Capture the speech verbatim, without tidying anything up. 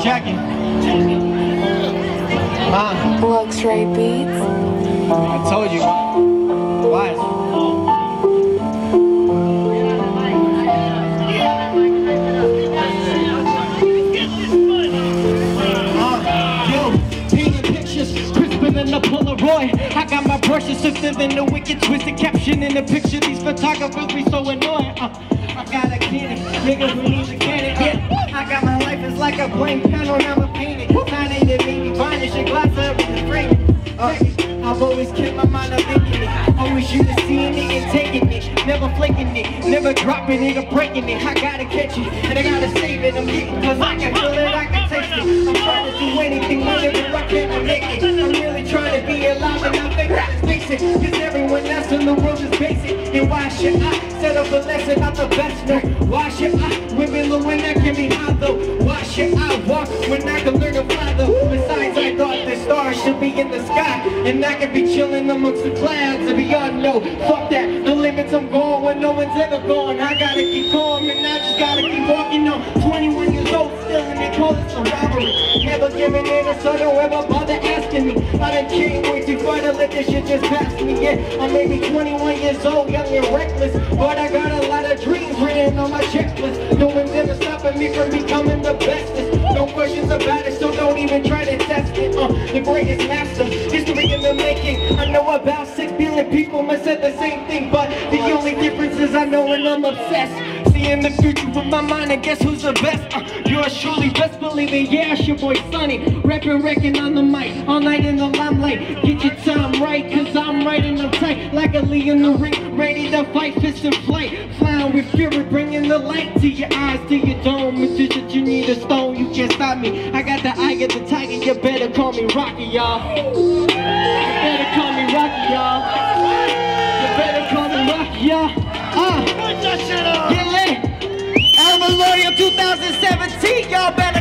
Checking. Uh, Luxury Beats. I told you. Why? A Polaroid. I got my brushes sifted in the wicked twisted caption in the picture. These photographers be so annoying. Uh, I got a cannon, nigga who needs a cannon. Yeah, I got my life is like a blank panel, now I'm painted. Sign ain't it, maybe varnish and glass up in the frame. Uh, I've always kept my mind up thinking it. Always used to seeing it and taking it, never flaking it, never dropping it or breaking it. I gotta catch it and I gotta save it. I'm getting cause I can feel it, I can taste it. I'm trying to do anything whenever I can to make it. I'm really trying to be alive and I think I fix it. Cause everyone else in the world is basic. And why should I set up a lesson, not the best? No, why should I wiggle when I can be high though? Why should I walk when I can learn to fly though? Besides, I thought the stars should be in the sky and I could be chilling amongst the clouds. And beyond, no, fuck that. The limits I'm going when no one's ever gone. I gotta keep calm and I just gotta keep walking on. twenty-one years old still and they call this a robbery. Never giving in so don't ever bother asking me. I done came way too far to let this shit just pass me. Yeah, I may be twenty-one years old, young and reckless, but I got a lot of dreams written on my checklist. No one's ever stopping me from becoming the bestest. No questions about it, so don't even try to test it. Uh, the greatest master, history in the making. I know about six billion people must said the same thing, but the only difference is I know and I'm obsessed. Seeing the future with my mind, and guess who's the best? Uh, yours truly, best believe it. Yeah, it's your boy Sonny, rapping, wrecking on the mic, all night in the limelight. Get your time right, cause I'm right and I'm tight, like a Lee in the ring, ready to fight, fist in flight, flying with fury, bringing the light to your eyes, to your dome. It's just that you need a stone, you can't stop me. I got the eye of the tiger, you better call me Rocky, y'all. You better call me Rocky, y'all. You better call me Rocky, y'all. Uh, yeah, I'm Velorio two thousand seventeen, y'all better